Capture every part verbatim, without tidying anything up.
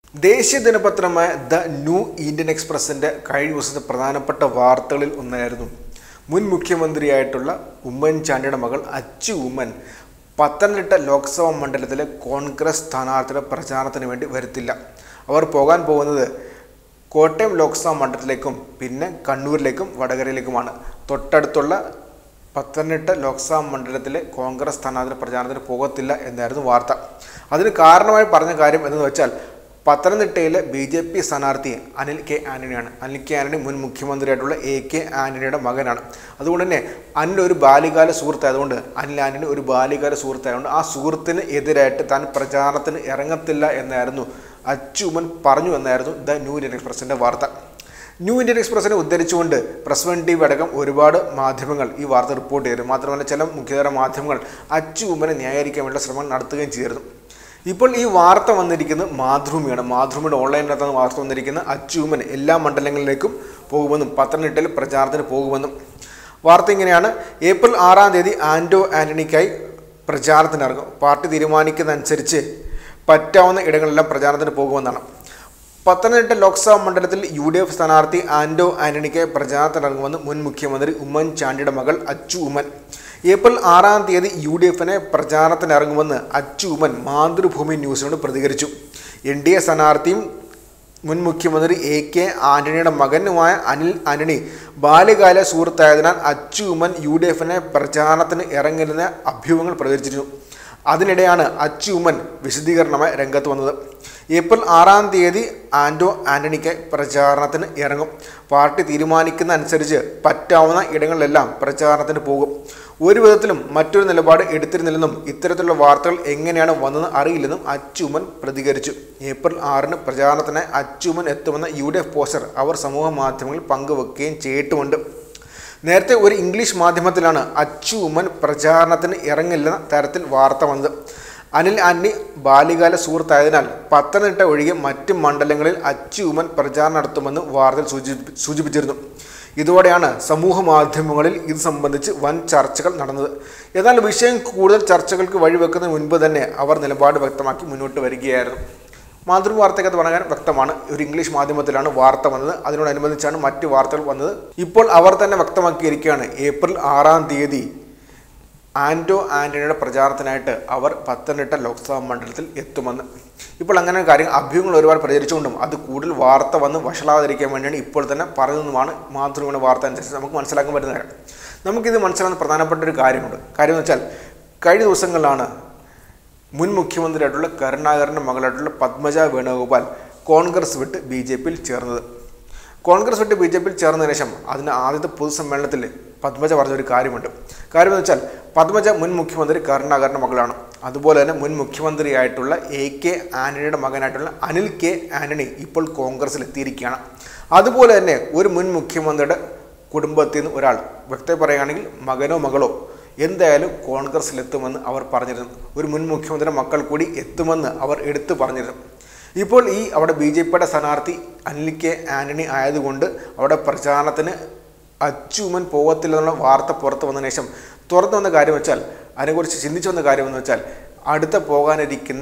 ദേശീയ ദിനപത്രമായ the new Indian എക്സ്പ്രസിൻ്റെ കഴിഞ്ഞ ദിവസത്തെ പ്രധാനപ്പെട്ട വാർത്തകളിൽ ഒന്നായിരുന്നു മുൻ മുഖ്യമന്ത്രിയായിട്ടുള്ള ഉമ്മൻചാണ്ടിയുടെ മകൾ അച്ചു ഉമ്മൻ പത്തനംതിട്ട ലോക്സഭാ മണ്ഡലത്തിലെ കോൺഗ്രസ് സ്ഥാനാർത്ഥിയുടെ പ്രചാരണത്തിന് വേണ്ടി വരുത്തില്ല. അവർ പോകാൻ പോകുന്നത് കോട്ടയം ലോക്സഭാ മണ്ഡലത്തിലേക്കും പിന്നെ കണ്ണൂരിലേക്കും വടകരയിലേക്കുമാണ്. തൊട്ടടുത്തുള്ള പത്തനംതിട്ട ലോക്സഭാ മണ്ഡലത്തിലെ കോൺഗ്രസ് സ്ഥാനാർത്ഥിയുടെ പ്രചാരണത്തിന് പോകത്തില്ല എന്നായിരുന്നു വാർത്ത. അതിന് കാരണമായി പറഞ്ഞ കാര്യം എന്ന് വെച്ചാൽ പത്തനംതിട്ടയിലെ ബി ജെ പി സ്ഥാനാർത്ഥി അനിൽ കെ ആന്റണിയാണ്. അനിൽ കെ ആന്റണി മുൻ മുഖ്യമന്ത്രിയായിട്ടുള്ള എ കെ ആന്റണിയുടെ മകനാണ്. അതുകൊണ്ട് തന്നെ അനിൽ ഒരു ബാല്യകാല സുഹൃത്തായതുകൊണ്ട് അനിൽ ആന്റണി ഒരു ബാല്യകാല സുഹൃത്തായതുകൊണ്ട് ആ സുഹൃത്തിന് എതിരായിട്ട് താൻ പ്രചാരണത്തിന് ഇറങ്ങത്തില്ല എന്നായിരുന്നു അച്ചു ഉമ്മൻ പറഞ്ഞു എന്നായിരുന്നു ദ ന്യൂ ഇന്ത്യൻ എക്സ്പ്രസിൻ്റെ വാർത്ത. ന്യൂ ഇന്ത്യൻ എക്സ്പ്രസിനെ ഉദ്ധരിച്ചുകൊണ്ട് പ്രസ് വൺ ടി വി അടക്കം ഒരുപാട് മാധ്യമങ്ങൾ ഈ വാർത്ത റിപ്പോർട്ട് ചെയ്തു. മാത്രമല്ല ചില മുഖ്യധാര മാധ്യമങ്ങൾ അച്ചു ഉമ്മനെ ന്യായീകരിക്കാൻ വേണ്ട ശ്രമങ്ങൾ നടത്തുകയും ചെയ്തിരുന്നു. ഇപ്പോൾ ഈ വാർത്ത വന്നിരിക്കുന്നത് മാതൃഭൂമിയാണ്. മാതൃഭൂമിയുടെ ഓൺലൈനിനകത്താണ് വാർത്ത വന്നിരിക്കുന്നത്. അച്ചു ഉമ്മൻ എല്ലാ മണ്ഡലങ്ങളിലേക്കും പോകുമെന്നും പത്തനംതിട്ടയിൽ പ്രചാരണത്തിന് പോകുമെന്നും. വാർത്ത ഇങ്ങനെയാണ്: ഏപ്രിൽ ആറാം തീയതി ആൻറ്റോ ആന്റണിക്കായി പ്രചാരണത്തിനിറങ്ങും. പാർട്ടി തീരുമാനിക്കുന്നതനുസരിച്ച് പറ്റാവുന്ന ഇടങ്ങളെല്ലാം പ്രചാരണത്തിന് പോകുമെന്നാണ്. പത്തനംതിട്ട ലോക്സഭാ മണ്ഡലത്തിൽ യു ഡി എഫ് സ്ഥാനാർത്ഥി ആൻറ്റോ ആന്റണിക്കായി പ്രചാരണത്തിനിറങ്ങുമെന്ന് മുൻ മുഖ്യമന്ത്രി ഉമ്മൻചാണ്ടിയുടെ മകൾ അച്ചു ഉമ്മൻ. ഏപ്രിൽ ആറാം തീയതി യു ഡി എഫിനെ പ്രചാരണത്തിനിറങ്ങുമെന്ന് അച്ചു ഉമ്മൻ മാതൃഭൂമി ന്യൂസിനോട് പ്രതികരിച്ചു. എൻ ഡി എ സ്ഥാനാർത്ഥിയും മുൻ മുഖ്യമന്ത്രി എ കെ ആന്റണിയുടെ മകനുമായ അനിൽ ആന്റണി ബാല്യകാല സുഹൃത്തായതിനാൽ അച്ചു ഉമ്മൻ യു ഡി എഫിനെ പ്രചാരണത്തിന് ഇറങ്ങരുന്ന അഭ്യൂഹങ്ങൾ പ്രചരിച്ചിരുന്നു. അതിനിടെയാണ് അച്ചു ഉമ്മൻ വിശദീകരണമായി രംഗത്ത് വന്നത്. ഏപ്രിൽ ആറാം തീയതി ആൻറ്റോ ആന്റണിക്ക് പ്രചാരണത്തിന് ഇറങ്ങും. പാർട്ടി തീരുമാനിക്കുന്ന അനുസരിച്ച് പറ്റാവുന്ന ഇടങ്ങളിലെല്ലാം പ്രചാരണത്തിന് പോകും. ഒരു വിധത്തിലും മറ്റൊരു നിലപാട് എടുത്തിരുന്നില്ലെന്നും ഇത്തരത്തിലുള്ള വാർത്തകൾ എങ്ങനെയാണ് വന്നതെന്ന് അറിയില്ലെന്നും അച്ചു ഉമ്മൻ പ്രതികരിച്ചു. ഏപ്രിൽ ആറിന് പ്രചാരണത്തിനായി അച്ചു ഉമ്മൻ എത്തുമെന്ന യു ഡി എഫ് പോസ്റ്റർ അവർ സമൂഹ മാധ്യമങ്ങളിൽ പങ്കുവെക്കുകയും ചെയ്തിട്ടുമുണ്ട്. നേരത്തെ ഒരു ഇംഗ്ലീഷ് മാധ്യമത്തിലാണ് അച്ചു ഉമ്മൻ പ്രചാരണത്തിന് ഇറങ്ങില്ലെന്ന തരത്തിൽ വാർത്ത വന്നത്. അനിൽ ആന്റണി ബാല്യകാല സുഹൃത്തായതിനാൽ പത്തനംതിട്ട ഒഴികെ മറ്റ് മണ്ഡലങ്ങളിൽ അച്ചു ഉമ്മൻ പ്രചാരണം നടത്തുമെന്ന് വാർത്തയിൽ സൂചിപ്പി സൂചിപ്പിച്ചിരുന്നു ഇതോടെയാണ് സമൂഹ മാധ്യമങ്ങളിൽ ഇത് സംബന്ധിച്ച് വൻ ചർച്ചകൾ നടന്നത്. എന്നാൽ വിഷയം കൂടുതൽ ചർച്ചകൾക്ക് വഴിവെക്കുന്നതിന് മുൻപ് തന്നെ അവർ നിലപാട് വ്യക്തമാക്കി മുന്നോട്ട് വരികയായിരുന്നു. മാതൃഭൂമി വാർത്തയ്ക്കകത്ത് പറയാൻ വ്യക്തമാണ്, ഒരു ഇംഗ്ലീഷ് മാധ്യമത്തിലാണ് വാർത്ത വന്നത്. അതിനോടനുബന്ധിച്ചാണ് മറ്റ് വാർത്തകൾ വന്നത്. ഇപ്പോൾ അവർ തന്നെ വ്യക്തമാക്കിയിരിക്കുകയാണ് ഏപ്രിൽ ആറാം തീയതി ആൻറ്റോ ആന്റണിയുടെ പ്രചാരണത്തിനായിട്ട് അവർ പത്തനംതിട്ട ലോക്സഭാ മണ്ഡലത്തിൽ എത്തുമെന്ന്. ഇപ്പോൾ അങ്ങനെ കാര്യം അഭ്യൂഹങ്ങൾ ഒരുപാട് പ്രചരിച്ചുകൊണ്ടും അത് കൂടുതൽ വാർത്ത വന്ന് വഷളാതിരിക്കാൻ വേണ്ടിയാണ് ഇപ്പോൾ തന്നെ പറയുന്നതുമാണ് മാതൃഭൂമിയുടെ വാർത്ത അനുസരിച്ച് നമുക്ക് മനസ്സിലാക്കാൻ പറ്റുന്ന കാര്യം. നമുക്കിത് മനസ്സിലാകുന്ന പ്രധാനപ്പെട്ട ഒരു കാര്യമുണ്ട്. കാര്യം എന്ന് വെച്ചാൽ കഴിഞ്ഞ ദിവസങ്ങളിലാണ് മുൻ മുഖ്യമന്ത്രിയായിട്ടുള്ള കരുണാകരൻ്റെ മകളായിട്ടുള്ള പത്മജ വേണുഗോപാൽ കോൺഗ്രസ് വിട്ട് ബി ജെ പിയിൽ ചേർന്നത്. കോൺഗ്രസ് വിട്ട് ബി ജെ പിയിൽ ചേർന്നതിന് ശേഷം അതിന് ആദ്യത്തെ പൊതുസമ്മേളനത്തിൽ പത്മജ പറഞ്ഞൊരു കാര്യമുണ്ട്. കാര്യം എന്ന് വെച്ചാൽ പത്മജ മുൻ മുഖ്യമന്ത്രി കരുണാകരൻ്റെ മകളാണ്. അതുപോലെ തന്നെ മുൻ മുഖ്യമന്ത്രിയായിട്ടുള്ള എ കെ ആന്റണിയുടെ മകനായിട്ടുള്ള അനിൽ കെ ആന്റണി ഇപ്പോൾ കോൺഗ്രസ്സിൽ എത്തിയിരിക്കുകയാണ്. അതുപോലെ തന്നെ ഒരു മുൻ മുഖ്യമന്ത്രിയുടെ കുടുംബത്തിൽ നിന്ന് ഒരാൾ, വ്യക്തമായി പറയുകയാണെങ്കിൽ മകനോ മകളോ എന്തായാലും കോൺഗ്രസ്സിലെത്തുമെന്ന് അവർ പറഞ്ഞിരുന്നു. ഒരു മുൻ മുഖ്യമന്ത്രിയുടെ മക്കൾ കൂടി എത്തുമെന്ന് അവർ എടുത്തു പറഞ്ഞിരുന്നു. ഇപ്പോൾ ഈ അവിടെ ബി ജെ പിയുടെ സ്ഥാനാർത്ഥി അനിൽ കെ ആന്റണി ആയതുകൊണ്ട് അവിടെ പ്രചാരണത്തിന് അച്ചു ഉമ്മൻ പോകത്തില്ലെന്നുള്ള വാർത്ത പുറത്ത് വന്നതിന് ശേഷം തുറന്നു വന്ന കാര്യം വെച്ചാൽ അതിനെക്കുറിച്ച് ചിന്തിച്ചു വന്ന കാര്യമെന്ന് വെച്ചാൽ അടുത്ത പോകാനിരിക്കുന്ന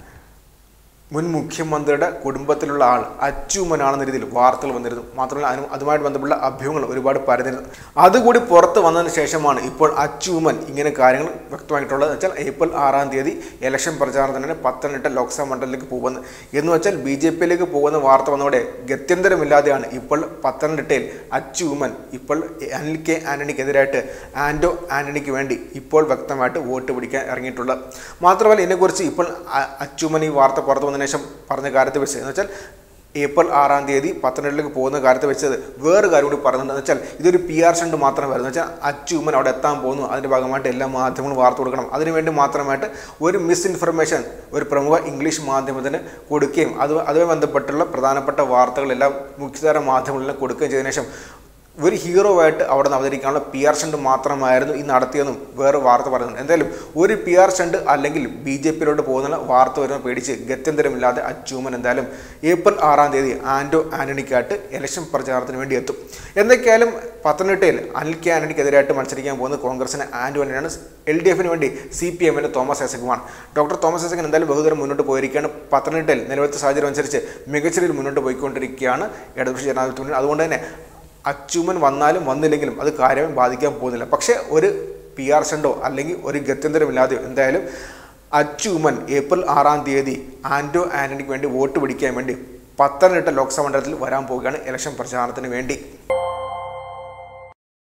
മുൻ മുഖ്യമന്ത്രിയുടെ കുടുംബത്തിലുള്ള ആൾ അച്ചു ഉമ്മനാണെന്ന രീതിയിൽ വാർത്തകൾ വന്നിരുന്നു. മാത്രമല്ല അതിന് അതുമായിട്ട് ബന്ധപ്പെട്ട അഭ്യൂഹങ്ങൾ ഒരുപാട് പരന്നിരുന്നു. അതുകൂടി പുറത്ത് വന്നതിന് ശേഷമാണ് ഇപ്പോൾ അച്ചു ഉമ്മൻ ഇങ്ങനെ കാര്യങ്ങൾ വ്യക്തമായിട്ടുള്ളത്. വെച്ചാൽ ഏപ്രിൽ ആറാം തീയതി ഇലക്ഷൻ പ്രചാരണത്തിന് പത്തനംതിട്ട ലോക്സഭാ മണ്ഡലത്തിലേക്ക് പോകുന്നത് എന്ന് വെച്ചാൽ ബി ജെ പിയിലേക്ക് പോകുന്ന വാർത്ത വന്നതോടെ ഗത്യന്തരമില്ലാതെയാണ് ഇപ്പോൾ പത്തനംതിട്ടയിൽ അച്ചു ഉമ്മൻ ഇപ്പോൾ അനിൽ കെ ആന്റണിക്കെതിരായിട്ട് ആൻറ്റോ ആന്റണിക്ക് വേണ്ടി ഇപ്പോൾ വ്യക്തമായിട്ട് വോട്ട് പിടിക്കാൻ ഇറങ്ങിയിട്ടുള്ളത്. മാത്രമല്ല ഇതിനെക്കുറിച്ച് ഇപ്പോൾ അച്ചു ഉമ്മൻ ഈ വാർത്ത പുറത്ത് ശേഷം പറഞ്ഞ കാര്യത്തെ വെച്ച് എന്ന് വെച്ചാൽ ഏപ്രിൽ ആറാം തീയതി പത്തനംതിട്ടയിലേക്ക് പോകുന്ന കാര്യത്തെ വെച്ചത് വേറെ കാര്യം കൂടി പറയുന്നുണ്ടെന്ന് വെച്ചാൽ ഇതൊരു പി ആർ സ്റ്റണ്ട് മാത്രമേ വരുന്നത്. വെച്ചാൽ അച്ചു ഉമ്മൻ അവിടെ എത്താൻ പോകുന്നു, അതിൻ്റെ ഭാഗമായിട്ട് എല്ലാ മാധ്യമങ്ങളും വാർത്ത കൊടുക്കണം, അതിനുവേണ്ടി മാത്രമായിട്ട് ഒരു മിസ് ഇൻഫർമേഷൻ ഒരു പ്രമുഖ ഇംഗ്ലീഷ് മാധ്യമത്തിന് കൊടുക്കുകയും അത് അതുമായി ബന്ധപ്പെട്ടുള്ള പ്രധാനപ്പെട്ട വാർത്തകളെല്ലാം മുഖ്യധാര മാധ്യമങ്ങളിലും കൊടുക്കുകയും ചെയ്തതിനു ശേഷം ഒരു ഹീറോ ആയിട്ട് അവിടെ നിന്ന് അവതരിക്കാനുള്ള പി ആർ സ്റ്റണ്ട് മാത്രമായിരുന്നു ഈ നടത്തിയെന്നും വേറെ വാർത്ത പറയുന്നുണ്ട്. എന്തായാലും ഒരു പി ആർ സ്റ്റണ്ട് അല്ലെങ്കിൽ ബി ജെ പിയിലോട്ട് പോകുന്ന വാർത്ത വരുന്ന പേടിച്ച് ഗത്യന്തരമില്ലാതെ അച്ചൂമൻ എന്തായാലും ഏപ്രിൽ ആറാം തീയതി ആൻറ്റോ ആൻ്റണിക്കായിട്ട് ഇലക്ഷൻ പ്രചാരണത്തിന് വേണ്ടി എത്തും. എന്തൊക്കെയായാലും പത്തനംതിട്ടയിൽ അനിൽ കെ ആൻ്റണിക്കെതിരായിട്ട് മത്സരിക്കാൻ പോകുന്നത് കോൺഗ്രസിന് ആൻറ്റോ ആൻ്റണിയാണ്. എൽ ഡി എഫിന് വേണ്ടി സി പി എമ്മിൻ്റെ തോമസ് ഐസക്കുമാണ്. ഡോക്ടർ തോമസ് ഐസക്കൻ എന്തായാലും ബഹുദൂരം മുന്നോട്ട് പോയിരിക്കുകയാണ്. പത്തനംതിട്ടയിൽ നിലവിലത്തെ സാഹചര്യം അനുസരിച്ച് മികച്ച രീതിയിൽ മുന്നോട്ട് പോയിക്കൊണ്ടിരിക്കുകയാണ് ഇടതുപക്ഷ ജനാധിപത്യ മുന്നണി. അതുകൊണ്ട് തന്നെ അച്ചൂമൻ വന്നാലും വന്നില്ലെങ്കിലും അത് കാര്യമായി ബാധിക്കാൻ പോകുന്നില്ല. പക്ഷേ ഒരു പി ആർ സ്റ്റണ്ടോ അല്ലെങ്കിൽ ഒരു ഗത്യന്തരമില്ലാതെയോ എന്തായാലും അച്ചൂമൻ ഏപ്രിൽ ആറാം തീയതി ആൻറ്റോ ആൻ്റണിക്ക് വേണ്ടി വോട്ട് പിടിക്കാൻ വേണ്ടി പത്തനംതിട്ട ലോക്സഭാ മണ്ഡലത്തിൽ വരാൻ പോവുകയാണ് ഇലക്ഷൻ പ്രചാരണത്തിന് വേണ്ടി.